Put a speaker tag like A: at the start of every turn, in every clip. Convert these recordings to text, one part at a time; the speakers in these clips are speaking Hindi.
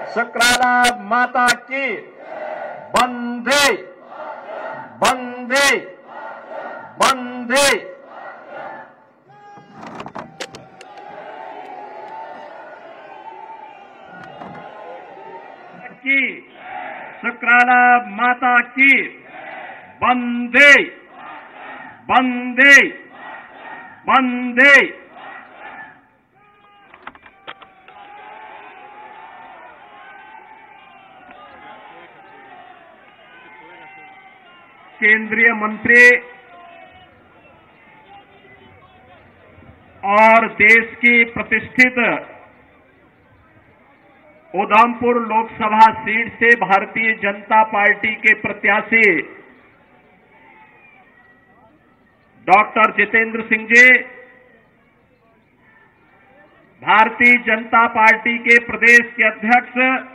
A: शुक्राला माता की वंदे वंदे वंदे। की शुक्राला माता की वंदे वंदे वंदे। केंद्रीय मंत्री और देश की प्रतिष्ठित उधमपुर लोकसभा सीट से भारतीय जनता पार्टी के प्रत्याशी डॉक्टर जितेंद्र सिंह जी, भारतीय जनता पार्टी के प्रदेश के अध्यक्ष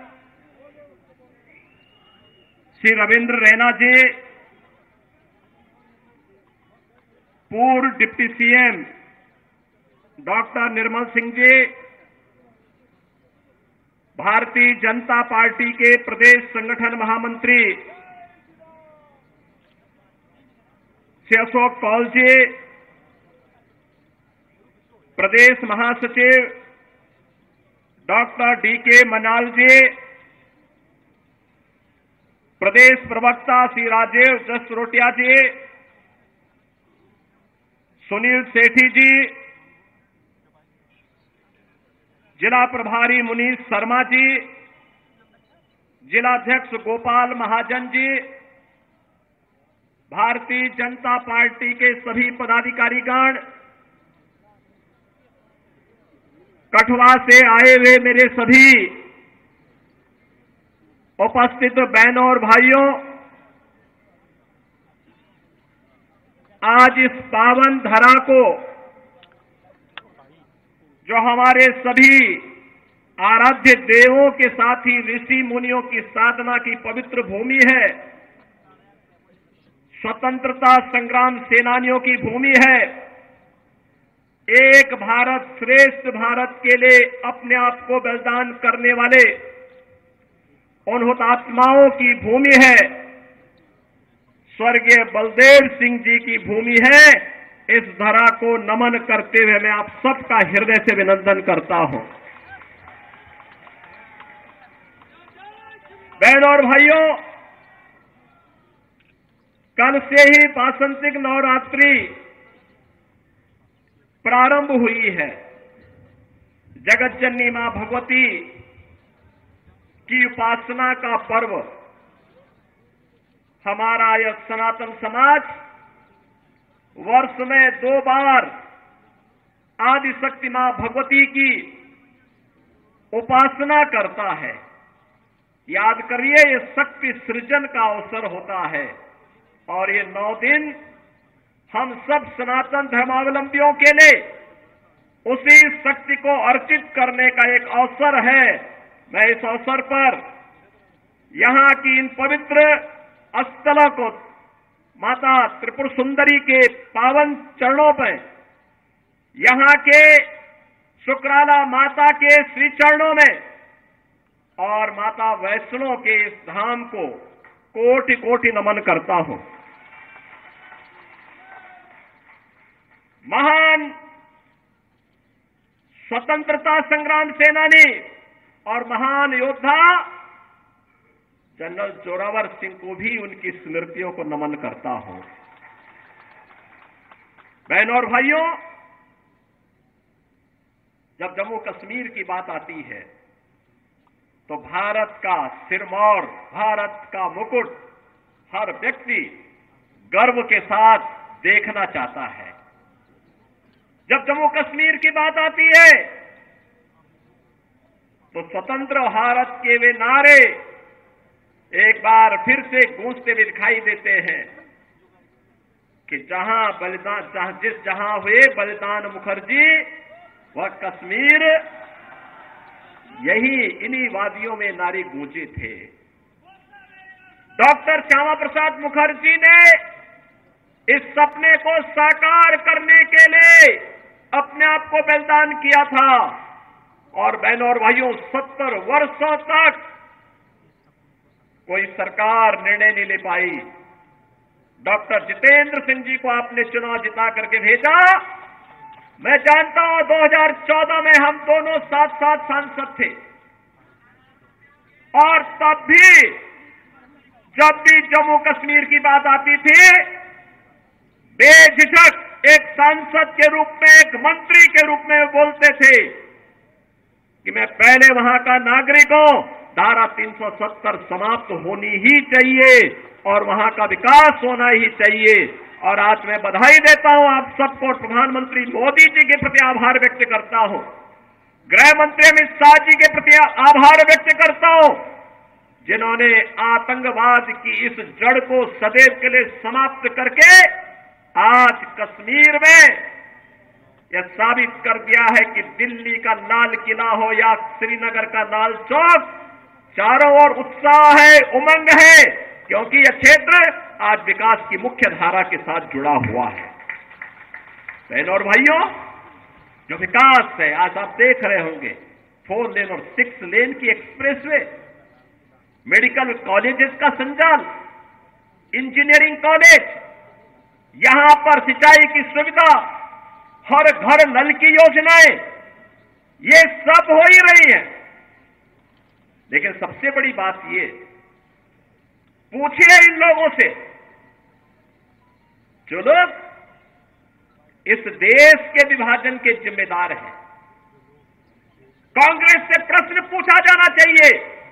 A: श्री रविंद्र रैना जी, पूर्व deputy CM doctor Nirmal Singh ji, Bharatiya Janata party के प्रदेश संगठन महामंत्री श्री अशोक कौल जी, प्रदेश महासचिव डॉक्टर डीके मनाल जी, प्रदेश प्रवक्ता श्री राजीव जसरोटिया जी, सुनील सेठी जी, जिला प्रभारी मुनीष शर्मा जी, जिलाध्यक्ष गोपाल महाजन जी, भारतीय जनता पार्टी के सभी पदाधिकारीगण, कठुआ से आए हुए मेरे सभी उपस्थित बहनों और भाइयों, आज इस पावन धरा को, जो हमारे सभी आराध्य देवों के साथ ही ऋषि मुनियों की साधना की पवित्र भूमि है, स्वतंत्रता संग्राम सेनानियों की भूमि है, एक भारत श्रेष्ठ भारत के लिए अपने आप को बलिदान करने वाले उन हुतात्माओं की भूमि है, स्वर्गीय बलदेव सिंह जी की भूमि है। इस धरा को नमन करते हुए मैं आप सबका हृदय से अभिनंदन करता हूं। बहनों और भाइयों, कल से ही वासंतिक नवरात्रि प्रारंभ हुई है। जगत जननी मां भगवती की उपासना का पर्व हमारा यह सनातन समाज वर्ष में 2 बार आदिशक्ति मां भगवती की उपासना करता है। याद करिए, ये शक्ति सृजन का अवसर होता है और ये 9 दिन हम सब सनातन धर्मावलंबियों के लिए उसी शक्ति को अर्चित करने का एक अवसर है। मैं इस अवसर पर यहां की इन पवित्र स्थलों को, माता त्रिपुर सुंदरी के पावन चरणों पर, यहां के शुक्राला माता के श्री चरणों में और माता वैष्णो के इस धाम को कोटि कोटि नमन करता हूं। महान स्वतंत्रता संग्राम सेनानी और महान योद्धा जनरल जोरावर सिंह को भी उनकी स्मृतियों को नमन करता हूं। बहनों और भाइयों, जब जम्मू कश्मीर की बात आती है तो भारत का सिरमौर, भारत का मुकुट हर व्यक्ति गर्व के साथ देखना चाहता है। जब जम्मू कश्मीर की बात आती है तो स्वतंत्र भारत के वे नारे एक बार फिर से गूंजते हुए दिखाई देते हैं कि जहां हुए बलिदान मुखर्जी, वह कश्मीर यही इन्हीं वादियों में नारे गूंजे थे। डॉक्टर श्यामा प्रसाद मुखर्जी ने इस सपने को साकार करने के लिए अपने आप को बलिदान किया था। और बहनों और भाइयों, 70 वर्षों तक कोई सरकार निर्णय नहीं ले पाई। डॉक्टर जितेंद्र सिंह जी को आपने चुनाव जिता करके भेजा। मैं जानता हूं 2014 में हम दोनों साथ साथ सांसद थे, और तब भी जब भी जम्मू कश्मीर की बात आती थी, बेझिझक एक सांसद के रूप में, एक मंत्री के रूप में बोलते थे कि मैं पहले वहां का नागरिक हूं, धारा 370 समाप्त होनी ही चाहिए और वहां का विकास होना ही चाहिए। और आज मैं बधाई देता हूं आप सबको, प्रधानमंत्री मोदी जी के प्रति आभार व्यक्त करता हूं, गृह मंत्री अमित शाह जी के प्रति आभार व्यक्त करता हूं, जिन्होंने आतंकवाद की इस जड़ को सदैव के लिए समाप्त करके आज कश्मीर में यह साबित कर दिया है कि दिल्ली का लाल किला हो या श्रीनगर का लाल चौक, चारों ओर उत्साह है, उमंग है, क्योंकि यह क्षेत्र आज विकास की मुख्य धारा के साथ जुड़ा हुआ है। बहनों और भाइयों, जो विकास है आज आप देख रहे होंगे, 4 लेन और 6 लेन की एक्सप्रेसवे, मेडिकल कॉलेजेस का संचालन, इंजीनियरिंग कॉलेज, यहां पर सिंचाई की सुविधा, हर घर नल की योजनाएं, ये सब हो ही रही है। लेकिन सबसे बड़ी बात ये, पूछिए इन लोगों से जो लोग इस देश के विभाजन के जिम्मेदार हैं, कांग्रेस से प्रश्न पूछा जाना चाहिए,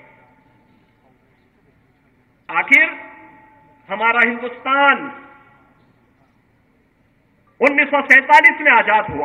A: आखिर हमारा हिंदुस्तान 1947 में आजाद हुआ,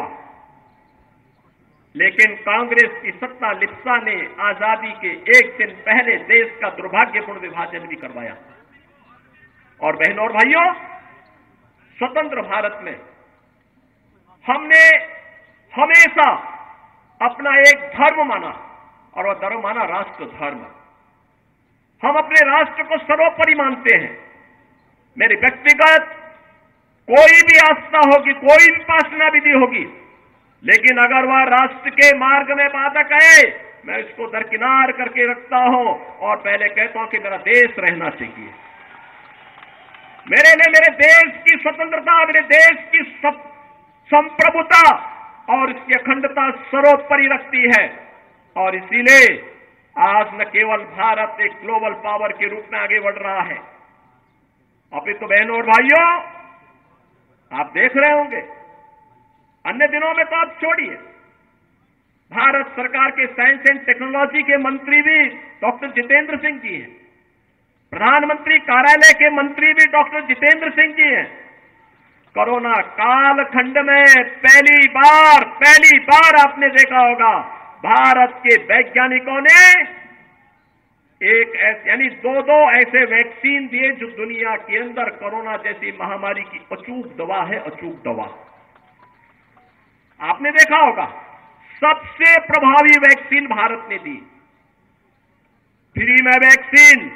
A: लेकिन कांग्रेस की सत्ता लिप्सा ने आजादी के एक दिन पहले देश का दुर्भाग्यपूर्ण विभाजन भी करवाया। और बहनों और भाइयों, स्वतंत्र भारत में हमने हमेशा अपना एक धर्म माना, और वह धर्म माना राष्ट्र धर्म। हम अपने राष्ट्र को सर्वोपरि मानते हैं। मेरी व्यक्तिगत कोई भी आस्था होगी, कोई भी उपासना विधि होगी, लेकिन अगर वह राष्ट्र के मार्ग में बाधक है, मैं इसको दरकिनार करके रखता हूं और पहले कहता हूं कि मेरा देश रहना चाहिए। मेरे लिए मेरे देश की स्वतंत्रता, मेरे देश की संप्रभुता और इसकी अखंडता सर्वोपरि रखती है। और इसीलिए आज न केवल भारत एक ग्लोबल पावर के रूप में आगे बढ़ रहा है, अपितु तो बहनों और भाइयों, आप देख रहे होंगे अन्य दिनों में तो आप छोड़िए, भारत सरकार के साइंस एंड टेक्नोलॉजी के मंत्री भी डॉक्टर जितेंद्र सिंह जी हैं, प्रधानमंत्री कार्यालय के मंत्री भी डॉक्टर जितेंद्र सिंह जी हैं। कोरोना कालखंड में पहली बार आपने देखा होगा, भारत के वैज्ञानिकों ने एक यानी दो ऐसे वैक्सीन दिए जो दुनिया के अंदर कोरोना जैसी महामारी की अचूक दवा है, अचूक दवा। आपने देखा होगा सबसे प्रभावी वैक्सीन भारत ने दी, फ्री में वैक्सीन,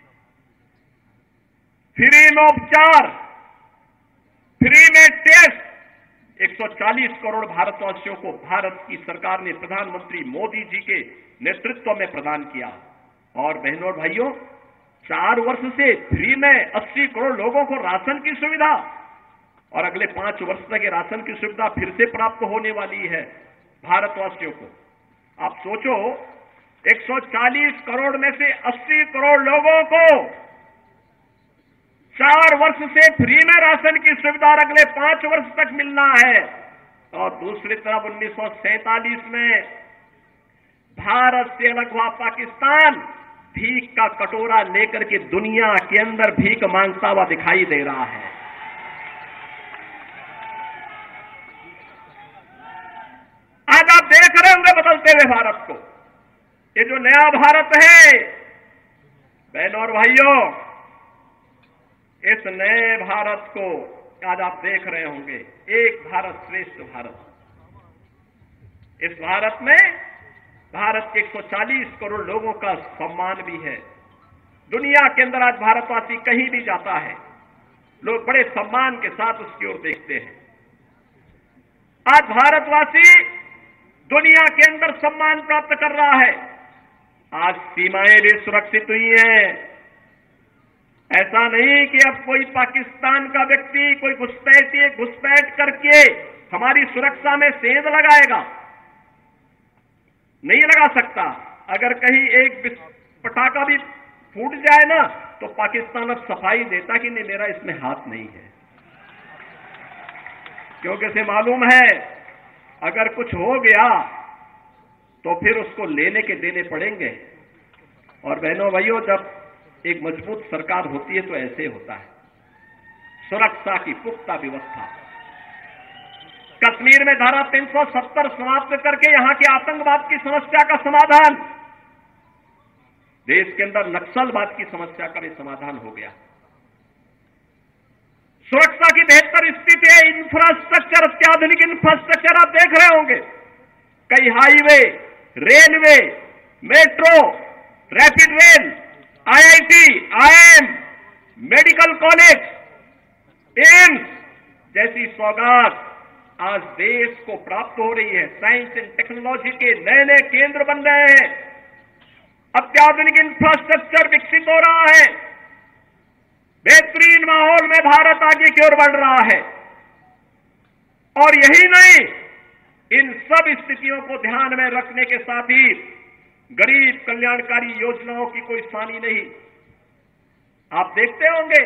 A: फ्री में उपचार, फ्री में टेस्ट, 140 करोड़ भारतवासियों को भारत की सरकार ने प्रधानमंत्री मोदी जी के नेतृत्व में प्रदान किया। और बहनों और भाइयों, 4 वर्ष से फ्री में 80 करोड़ लोगों को राशन की सुविधा, और अगले 5 वर्ष तक ये राशन की सुविधा फिर से प्राप्त होने वाली है भारतवासियों को। आप सोचो, 140 करोड़ में से 80 करोड़ लोगों को 4 वर्ष से फ्री में राशन की सुविधा अगले 5 वर्ष तक मिलना है। और दूसरी तरफ 1947 में भारत से अलग हुआ पाकिस्तान भीख का कटोरा लेकर के दुनिया के अंदर भीख मांगता हुआ दिखाई दे रहा है। आज आप देख रहे होंगे बदलते हुए भारत को। ये जो नया भारत है, बहनों और भाइयों, इस नए भारत को आज आप देख रहे होंगे, एक भारत श्रेष्ठ भारत। इस भारत में भारत के 140 करोड़ लोगों का सम्मान भी है। दुनिया के अंदर आज भारतवासी कहीं भी जाता है, लोग बड़े सम्मान के साथ उसकी ओर देखते हैं। आज भारतवासी दुनिया के अंदर सम्मान प्राप्त कर रहा है। आज सीमाएं भी सुरक्षित हुई हैं। ऐसा नहीं कि अब कोई पाकिस्तान का व्यक्ति, कोई घुसपैठ करके हमारी सुरक्षा में सेंध लगाएगा, नहीं लगा सकता। अगर कहीं एक पटाखा भी फूट जाए ना, तो पाकिस्तान अब सफाई देता कि नहीं, मेरा इसमें हाथ नहीं है, क्योंकि उसे मालूम है अगर कुछ हो गया तो फिर उसको लेने के देने पड़ेंगे। और बहनों भाइयों, जब एक मजबूत सरकार होती है तो ऐसे होता है। सुरक्षा की पुख्ता व्यवस्था, कश्मीर में धारा 370 समाप्त करके यहां के आतंकवाद की समस्या का समाधान, देश के अंदर नक्सलवाद की समस्या का भी समाधान हो गया। सुरक्षा की बेहतर स्थिति है। इंफ्रास्ट्रक्चर, अत्याधुनिक इंफ्रास्ट्रक्चर आप देख रहे होंगे, कई highway, railway, metro, rapid rail, IIT, IIM, medical college, AIIMS जैसी सौगात आज देश को प्राप्त हो रही है। साइंस एंड टेक्नोलॉजी के नए नए केंद्र बन रहे हैं, अत्याधुनिक इंफ्रास्ट्रक्चर विकसित हो रहा है, बेहतरीन माहौल में भारत आगे की ओर बढ़ रहा है। और यही नहीं, इन सब स्थितियों को ध्यान में रखने के साथ ही गरीब कल्याणकारी योजनाओं की कोई सानी नहीं। आप देखते होंगे,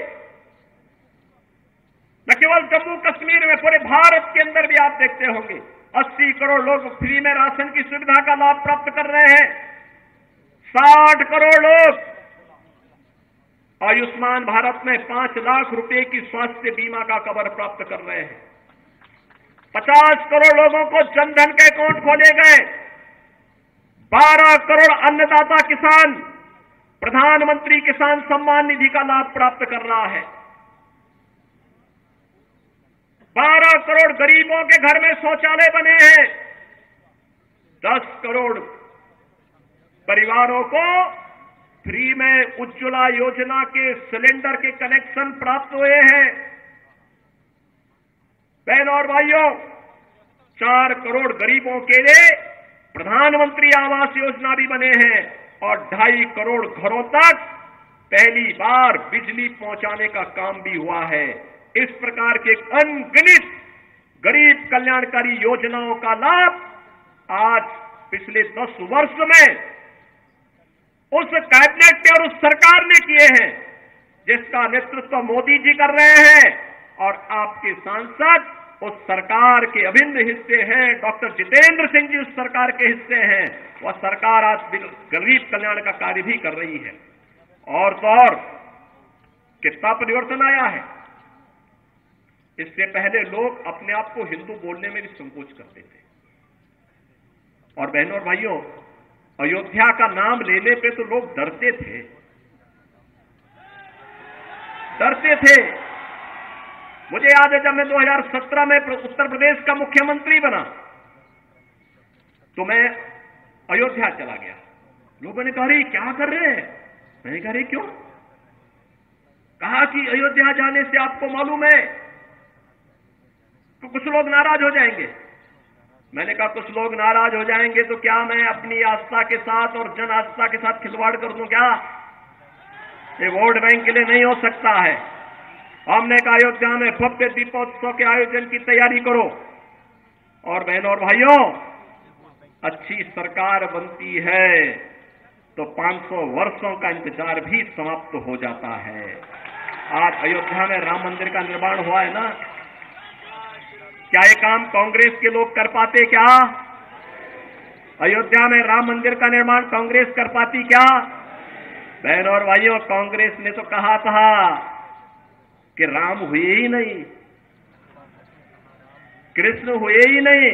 A: न केवल जम्मू कश्मीर में, पूरे भारत के अंदर भी आप देखते होंगे 80 करोड़ लोग फ्री में राशन की सुविधा का लाभ प्राप्त कर रहे हैं। 60 करोड़ लोग आयुष्मान भारत में 5 लाख रुपए की स्वास्थ्य बीमा का कवर प्राप्त कर रहे हैं। 50 करोड़ लोगों को जनधन के अकाउंट खोले गए। 12 करोड़ अन्नदाता किसान प्रधानमंत्री किसान सम्मान निधि का लाभ प्राप्त कर रहा है। 12 करोड़ गरीबों के घर में शौचालय बने हैं। 10 करोड़ परिवारों को फ्री में उज्ज्वला योजना के सिलेंडर के कनेक्शन प्राप्त हुए हैं। बहनों और भाइयों, 4 करोड़ गरीबों के लिए प्रधानमंत्री आवास योजना भी बने हैं और 2.5 करोड़ घरों तक पहली बार बिजली पहुंचाने का काम भी हुआ है। इस प्रकार के अनगिनत गरीब कल्याणकारी योजनाओं का लाभ आज पिछले 10 वर्ष में उस कैबिनेट ने और उस सरकार ने किए हैं, जिसका नेतृत्व मोदी जी कर रहे हैं। और आपके सांसद उस सरकार के अभिन्न हिस्से हैं। डॉक्टर जितेंद्र सिंह जी उस सरकार के हिस्से हैं। वह सरकार आज गरीब कल्याण का कार्य भी कर रही है। और तो और कितना परिवर्तन आया है। इससे पहले लोग अपने आप को हिंदू बोलने में भी संकोच करते थे। और बहनों और भाइयों, अयोध्या का नाम लेने पे तो लोग डरते थे, मुझे याद है जब मैं 2017 में उत्तर प्रदेश का मुख्यमंत्री बना तो मैं अयोध्या चला गया। लोगों ने कहा, क्या कर रहे हैं? मैंने कहा, क्यों? कहा कि अयोध्या जाने से आपको मालूम है तो कुछ लोग नाराज हो जाएंगे। मैंने कहा, कुछ लोग नाराज हो जाएंगे तो क्या मैं अपनी आस्था के साथ और जन आस्था के साथ खिलवाड़ कर दूं क्या? ये वोट बैंक के लिए नहीं हो सकता है। हमने कहा, अयोध्या में भव्य दीपोत्सव के आयोजन की तैयारी करो। और बहनों और भाइयों, अच्छी सरकार बनती है तो 500 वर्षों का इंतजार भी समाप्त हो जाता है। आज अयोध्या में राम मंदिर का निर्माण हुआ है ना, क्या ये काम कांग्रेस के लोग कर पाते क्या? अयोध्या में राम मंदिर का निर्माण कांग्रेस कर पाती क्या? बहनों और भाइयों, कांग्रेस ने तो कहा था कि राम हुए ही नहीं, कृष्ण हुए ही नहीं।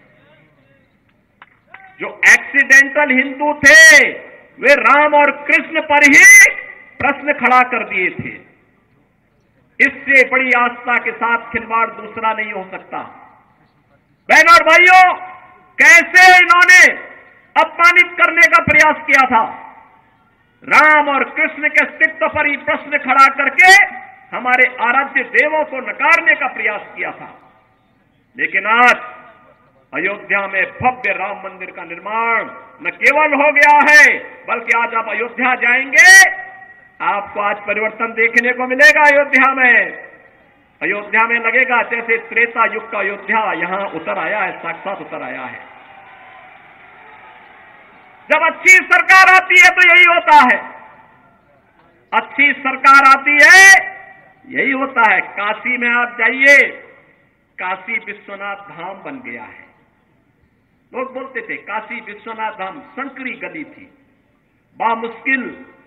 A: जो एक्सीडेंटल हिंदू थे वे राम और कृष्ण पर ही प्रश्न खड़ा कर दिए थे। इससे बड़ी आस्था के साथ खिलवाड़ दूसरा नहीं हो सकता। बहनों और भाइयों, कैसे इन्होंने अपमानित करने का प्रयास किया था। राम और कृष्ण के अस्तित्व पर ही प्रश्न खड़ा करके हमारे आराध्य देवों को नकारने का प्रयास किया था। लेकिन आज अयोध्या में भव्य राम मंदिर का निर्माण न केवल हो गया है, बल्कि आज आप अयोध्या जाएंगे, आपको आज परिवर्तन देखने को मिलेगा। अयोध्या में लगेगा जैसे त्रेता युग का अयोध्या यहां उतर आया है, साक्षात उतर आया है। जब अच्छी सरकार आती है तो यही होता है, अच्छी सरकार आती है यही होता है। काशी में आप जाइए, काशी विश्वनाथ धाम बन गया है। लोग बोलते थे काशी विश्वनाथ धाम संकरी गली थी, बामुश्किल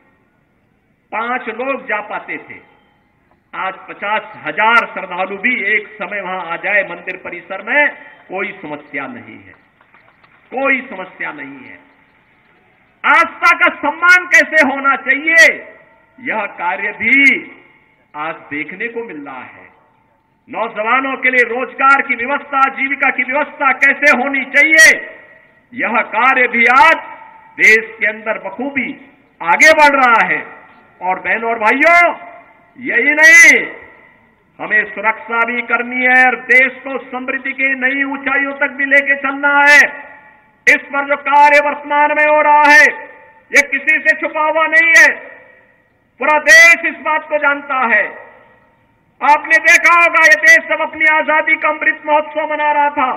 A: 5 लोग जा पाते थे। आज 50,000 श्रद्धालु भी एक समय वहां आ जाए मंदिर परिसर में, कोई समस्या नहीं है, कोई समस्या नहीं है। आस्था का सम्मान कैसे होना चाहिए, यह कार्य भी आज देखने को मिल रहा है। नौजवानों के लिए रोजगार की व्यवस्था, जीविका की व्यवस्था कैसे होनी चाहिए, यह कार्य भी आज देश के अंदर बखूबी आगे बढ़ रहा है। और बहनों और भाइयों, यही नहीं, हमें सुरक्षा भी करनी है और देश को समृद्धि की नई ऊंचाइयों तक भी लेके चलना है। इस पर जो कार्य वर्तमान में हो रहा है, यह किसी से छुपा हुआ नहीं है, पूरा देश इस बात को जानता है। आपने देखा होगा, यह देश जब अपनी आजादी का अमृत महोत्सव मना रहा था,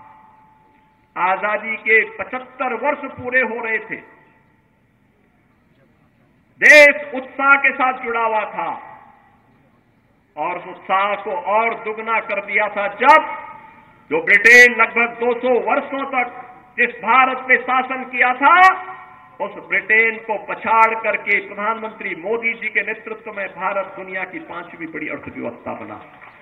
A: आजादी के 75 वर्ष पूरे हो रहे थे, देश उत्साह के साथ जुड़ा हुआ था और उस उत्साह को और दुगना कर दिया था जब जो ब्रिटेन लगभग 200 वर्षों तक जिस भारत पे शासन किया था, उस ब्रिटेन को पछाड़ करके प्रधानमंत्री मोदी जी के नेतृत्व में भारत दुनिया की 5वीं बड़ी अर्थव्यवस्था बना,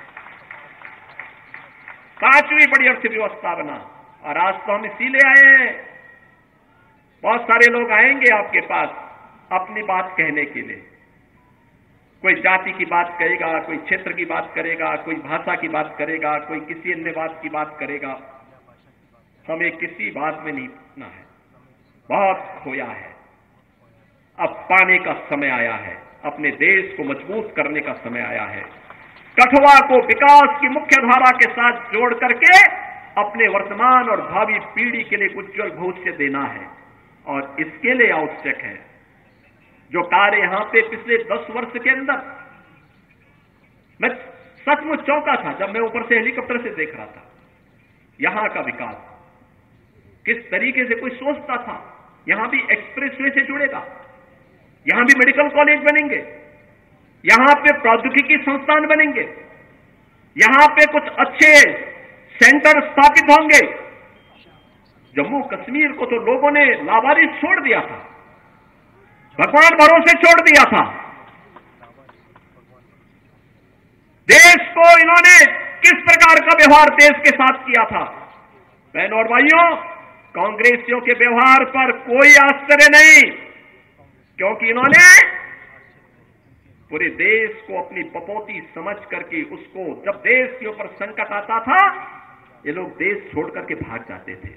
A: 5वीं बड़ी अर्थव्यवस्था बना। और आज तो हम इसीलिए आए हैं, बहुत सारे लोग आएंगे आपके पास अपनी बात कहने के लिए, कोई जाति की बात करेगा, कोई क्षेत्र की बात करेगा, कोई भाषा की बात करेगा, कोई किसी अन्य बात की बात करेगा। हमें किसी बात में नहीं पड़ना है, बहुत खोया है, अब पाने का समय आया है, अपने देश को मजबूत करने का समय आया है। कठुआ को विकास की मुख्य धारा के साथ जोड़ करके अपने वर्तमान और भावी पीढ़ी के लिए उज्जवल भविष्य देना है। और इसके लिए आवश्यक है जो कार्य यहां पे पिछले 10 वर्ष के अंदर, मैं सचमुच चौंका था जब मैं ऊपर से हेलीकॉप्टर से देख रहा था यहां का विकास, किस तरीके से कोई सोचता था यहां भी एक्सप्रेसवे से जुड़ेगा, यहां भी मेडिकल कॉलेज बनेंगे, यहां पे प्रौद्योगिकी संस्थान बनेंगे, यहां पे कुछ अच्छे सेंटर स्थापित होंगे। जम्मू कश्मीर को तो लोगों ने लावारिस छोड़ दिया था, भगवान भरोसे छोड़ दिया था। देश को इन्होंने किस प्रकार का व्यवहार देश के साथ किया था। बहनों और भाइयों, कांग्रेसियों के व्यवहार पर कोई आश्चर्य नहीं, क्योंकि इन्होंने पूरे देश को अपनी बपौती समझ करके उसको, जब देश के ऊपर संकट आता था, ये लोग देश छोड़ करके भाग जाते थे।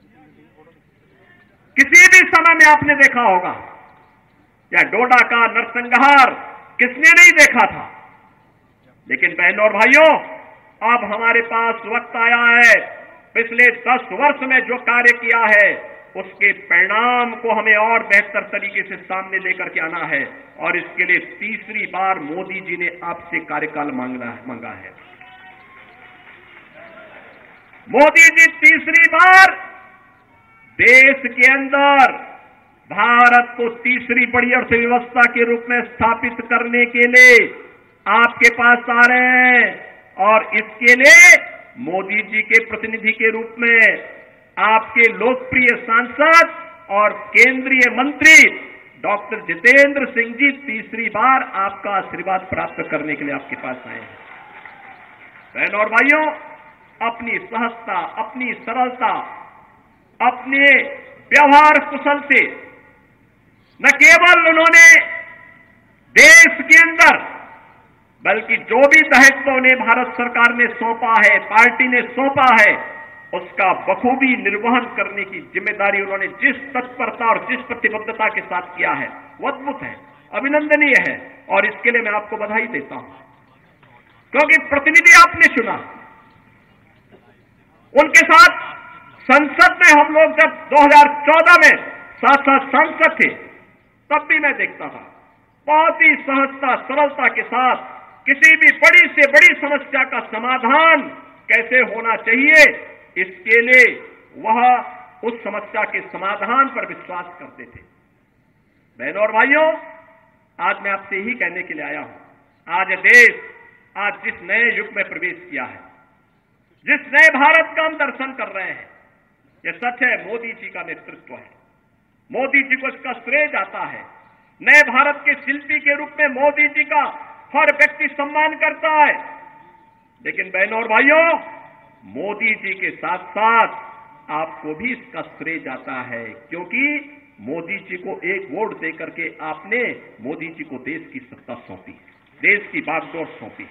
A: किसी भी समय में आपने देखा होगा, या डोडा का नरसंहार किसने नहीं देखा था। लेकिन बहनों और भाइयों, अब हमारे पास वक्त आया है, पिछले 10 वर्ष में जो कार्य किया है उसके परिणाम को हमें और बेहतर तरीके से सामने लेकर के आना है। और इसके लिए तीसरी बार मोदी जी ने आपसे कार्यकाल मांगा है। मोदी जी तीसरी बार देश के अंदर भारत को तीसरी बड़ी अर्थव्यवस्था के रूप में स्थापित करने के लिए आपके पास आ रहे हैं। और इसके लिए मोदी जी के प्रतिनिधि के रूप में आपके लोकप्रिय सांसद और केंद्रीय मंत्री डॉक्टर जितेंद्र सिंह जी तीसरी बार आपका आशीर्वाद प्राप्त करने के लिए आपके पास आए हैं। बहनों और भाइयों, अपनी सहजता, अपनी सरलता, अपने व्यवहार कुशल से न केवल उन्होंने देश के अंदर, बल्कि जो भी दायित्व उन्हें भारत सरकार ने सौंपा है, पार्टी ने सौंपा है, उसका बखूबी निर्वहन करने की जिम्मेदारी उन्होंने जिस तत्परता और जिस प्रतिबद्धता के साथ किया है वो अद्भुत है, अभिनंदनीय है। और इसके लिए मैं आपको बधाई देता हूं, क्योंकि प्रतिनिधि आपने चुना, उनके साथ संसद में हम लोग जब 2014 में 7 सांसद थे, तब भी मैं देखता था बहुत ही सहजता सरलता के साथ किसी भी बड़ी से बड़ी समस्या का समाधान कैसे होना चाहिए, इसके लिए वह उस समस्या के समाधान पर विश्वास करते थे। बहनों और भाइयों, आज मैं आपसे यही कहने के लिए आया हूं, आज देश जिस नए युग में प्रवेश किया है, जिस नए भारत का हम दर्शन कर रहे हैं, यह सच है मोदी जी का नेतृत्व है। मोदी जी को इसका श्रेय जाता है। नए भारत के शिल्पी के रूप में मोदी जी का हर व्यक्ति सम्मान करता है। लेकिन बहनों और भाइयों, मोदी जी के साथ साथ आपको भी इसका श्रेय जाता है, क्योंकि मोदी जी को एक वोट देकर के आपने मोदी जी को देश की सत्ता सौंपी, देश की बागडोर सौंपी।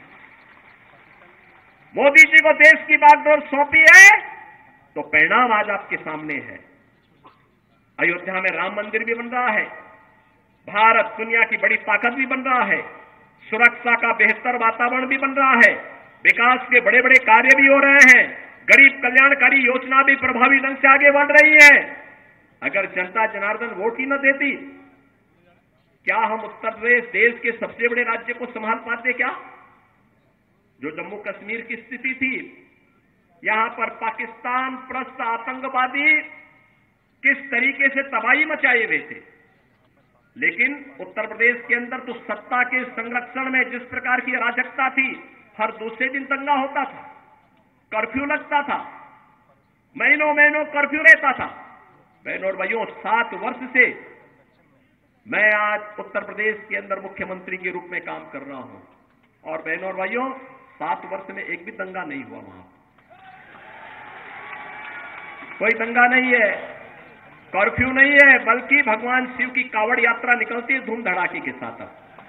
A: मोदी जी को देश की बागडोर सौंपी है तो परिणाम आज आपके सामने है। अयोध्या में राम मंदिर भी बन रहा है, भारत दुनिया की बड़ी ताकत भी बन रहा है, सुरक्षा का बेहतर वातावरण भी बन रहा है, विकास के बड़े बड़े कार्य भी हो रहे हैं, गरीब कल्याणकारी योजना भी प्रभावी ढंग से आगे बढ़ रही है। अगर जनता जनार्दन वोट ही न देती, क्या हम उत्तर प्रदेश देश के सबसे बड़े राज्य को संभाल पाते? क्या जो जम्मू कश्मीर की स्थिति थी, यहां पर पाकिस्तान प्रस्त आतंकवादी किस तरीके से तबाही मचाए हुए थे, लेकिन उत्तर प्रदेश के अंदर तो सत्ता के संरक्षण में जिस प्रकार की अराजकता थी, हर दूसरे दिन दंगा होता था, कर्फ्यू लगता था, महीनों महीनों कर्फ्यू रहता था। बहनों और भाइयों, 7 वर्ष से मैं आज उत्तर प्रदेश के अंदर मुख्यमंत्री के रूप में काम कर रहा हूं, और बहनों और भाइयों, 7 वर्ष में एक भी दंगा नहीं हुआ। वहां कोई दंगा नहीं है, कर्फ्यू नहीं है, बल्कि भगवान शिव की कावड़ यात्रा निकलती है धूम धड़ाके के साथ।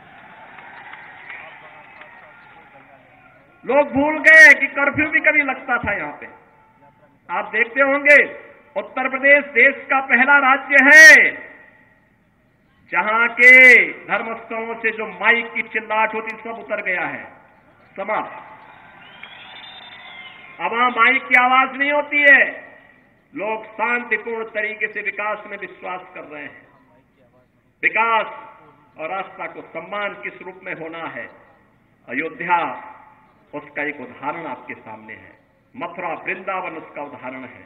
A: लोग भूल गए कि कर्फ्यू भी कभी लगता था यहां पे। आप देखते होंगे, उत्तर प्रदेश देश का पहला राज्य है जहां के धर्मस्थलों से जो माइक की चिल्लाहट होती, सब उतर गया है, समाप्त। अब वहां माइक की आवाज नहीं होती है, लोग शांतिपूर्ण तरीके से विकास में विश्वास कर रहे हैं। विकास और आस्था को सम्मान किस रूप में होना है, अयोध्या उसका एक उदाहरण आपके सामने है, मथुरा वृंदावन उसका उदाहरण है।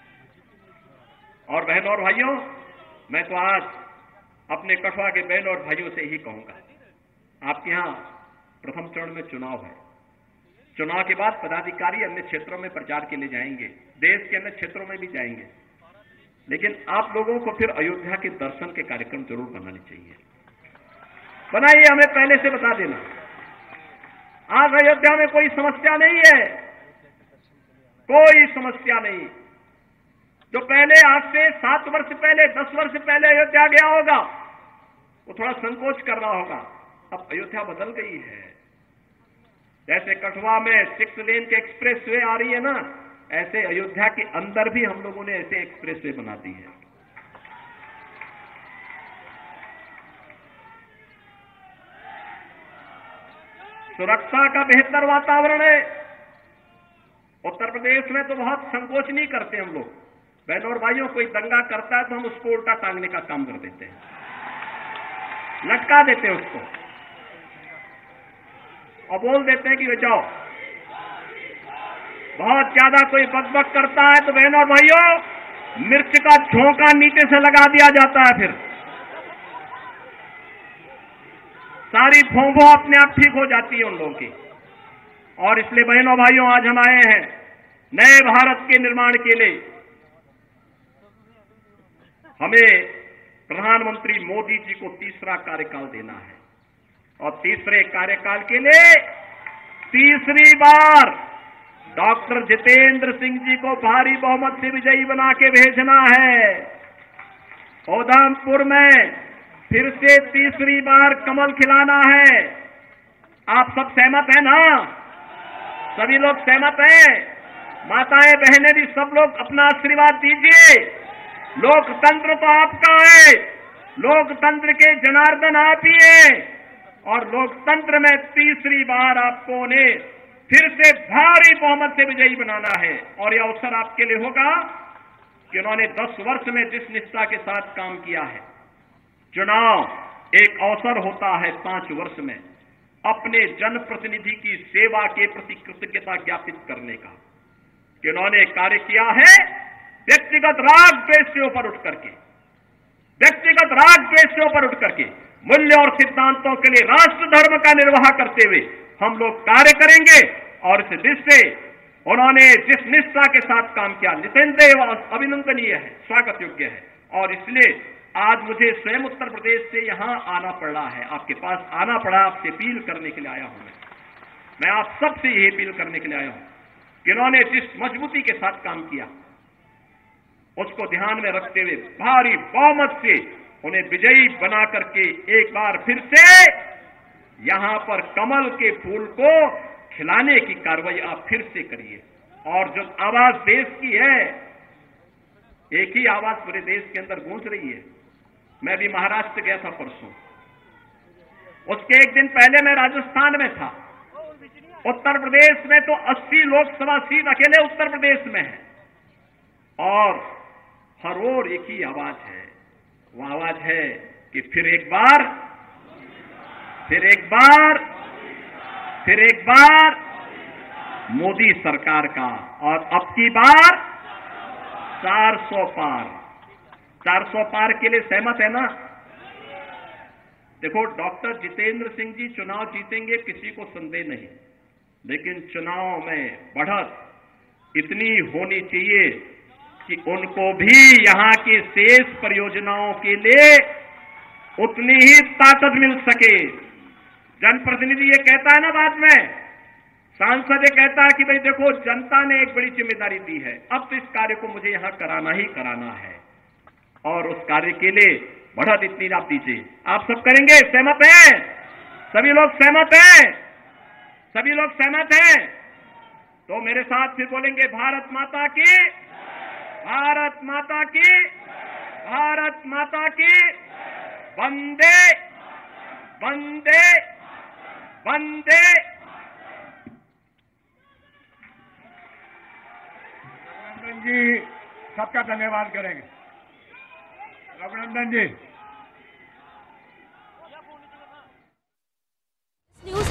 A: और बहनों और भाइयों, मैं तो आज अपने कठुआ के बहनों और भाइयों से ही कहूंगा, आपके यहां प्रथम चरण में चुनाव है। चुनाव के बाद पदाधिकारी अन्य क्षेत्रों में प्रचार के लिए जाएंगे, देश के अन्य क्षेत्रों में भी जाएंगे, लेकिन आप लोगों को फिर अयोध्या के दर्शन के कार्यक्रम जरूर बनाने चाहिए। बनाइए, हमें पहले से बता देना। आज अयोध्या में कोई समस्या नहीं है, कोई समस्या नहीं। जो पहले आज से 7 वर्ष पहले, 10 वर्ष पहले अयोध्या गया होगा, वो थोड़ा संकोच कर रहा होगा। अब अयोध्या बदल गई है। जैसे कठुआ में 6 लेन के एक्सप्रेस वे आ रही है ना, ऐसे अयोध्या के अंदर भी हम लोगों ने ऐसे एक्सप्रेस वे बना दी है। सुरक्षा का बेहतर वातावरण है। उत्तर प्रदेश में तो बहुत संकोच नहीं करते हम लोग। बहनों और भाइयों, कोई दंगा करता है तो हम उसको उल्टा टांगने का काम कर देते हैं, लटका देते हैं उसको और बोल देते हैं कि वे जाओ। बहुत ज्यादा कोई बकबक करता है तो बहनों और भाइयों, मिर्च का झोंका नीचे से लगा दिया जाता है, फिर सारी भौं अपने आप ठीक हो जाती है उन लोगों की। और इसलिए बहनों भाइयों, आज हम आए हैं नए भारत के निर्माण के लिए। हमें प्रधानमंत्री मोदी जी को तीसरा कार्यकाल देना है, और तीसरे कार्यकाल के लिए तीसरी बार डॉक्टर जितेंद्र सिंह जी को भारी बहुमत से विजयी बना के भेजना है। उधमपुर में फिर से तीसरी बार कमल खिलाना है। आप सब सहमत हैं ना? सभी लोग सहमत हैं? माताएं बहनें भी सब लोग अपना आशीर्वाद दीजिए। लोकतंत्र तो आपका है, लोकतंत्र के जनार्दन आप ही हैं, और लोकतंत्र में तीसरी बार आपको उन्हें फिर से भारी बहुमत से विजयी बनाना है। और यह अवसर आपके लिए होगा कि उन्होंने 10 वर्ष में जिस निष्ठा के साथ काम किया है। चुनाव एक अवसर होता है 5 वर्ष में अपने जनप्रतिनिधि की सेवा के प्रति कृतज्ञता ज्ञापित करने का, कि उन्होंने कार्य किया है व्यक्तिगत राग द्वेष से ऊपर उठ करके, व्यक्तिगत राग द्वेष से ऊपर उठ करके मूल्य और सिद्धांतों के लिए राष्ट्र धर्म का निर्वाह करते हुए हम लोग कार्य करेंगे। और इस दृष्टि से उन्होंने जिस निष्ठा के साथ काम किया निसंदेह अभिनंदनीय है, स्वागत योग्य है। और इसलिए आज मुझे स्वयं उत्तर प्रदेश से यहां आना पड़ रहा है, आपके पास आना पड़ा, आपसे अपील करने के लिए आया हूं। मैं आप सबसे यही अपील करने के लिए आया हूं कि उन्होंने जिस मजबूती के साथ काम किया उसको ध्यान में रखते हुए भारी बहुमत से उन्हें विजयी बना करके एक बार फिर से यहां पर कमल के फूल को खिलाने की कार्रवाई आप फिर से करिए। और जो आवाज देश की है, एक ही आवाज पूरे देश के अंदर गूंज रही है। मैं भी महाराष्ट्र गया था परसों, उसके एक दिन पहले मैं राजस्थान में था। उत्तर प्रदेश में तो 80 लोकसभा सीट अकेले उत्तर प्रदेश में है और हर ओर एक ही आवाज है। वो आवाज है कि फिर एक बार मोदी सरकार का, और अब की बार 400 पार। 400 पार के लिए सहमत है ना? देखो, डॉक्टर जितेंद्र सिंह जी चुनाव जीतेंगे, किसी को संदेह नहीं, लेकिन चुनाव में बढ़त इतनी होनी चाहिए कि उनको भी यहां की शेष परियोजनाओं के लिए उतनी ही ताकत मिल सके। जनप्रतिनिधि ये कहता है ना, बाद में सांसद ये कहता है कि भाई देखो, जनता ने एक बड़ी जिम्मेदारी दी है, अब तो इस कार्य को मुझे यहां कराना ही कराना है, और उस कार्य के लिए बढ़त इतनी आप दीजिए। आप सब करेंगे? सहमत हैं? सभी लोग सहमत हैं? सभी लोग सहमत हैं? तो मेरे साथ फिर बोलेंगे, भारत माता की, भारत माता की, भारत माता की, वंदे वंदे वंदे।
B: रघुनंदन जी सबका धन्यवाद करेंगे। रघुनंदन जी।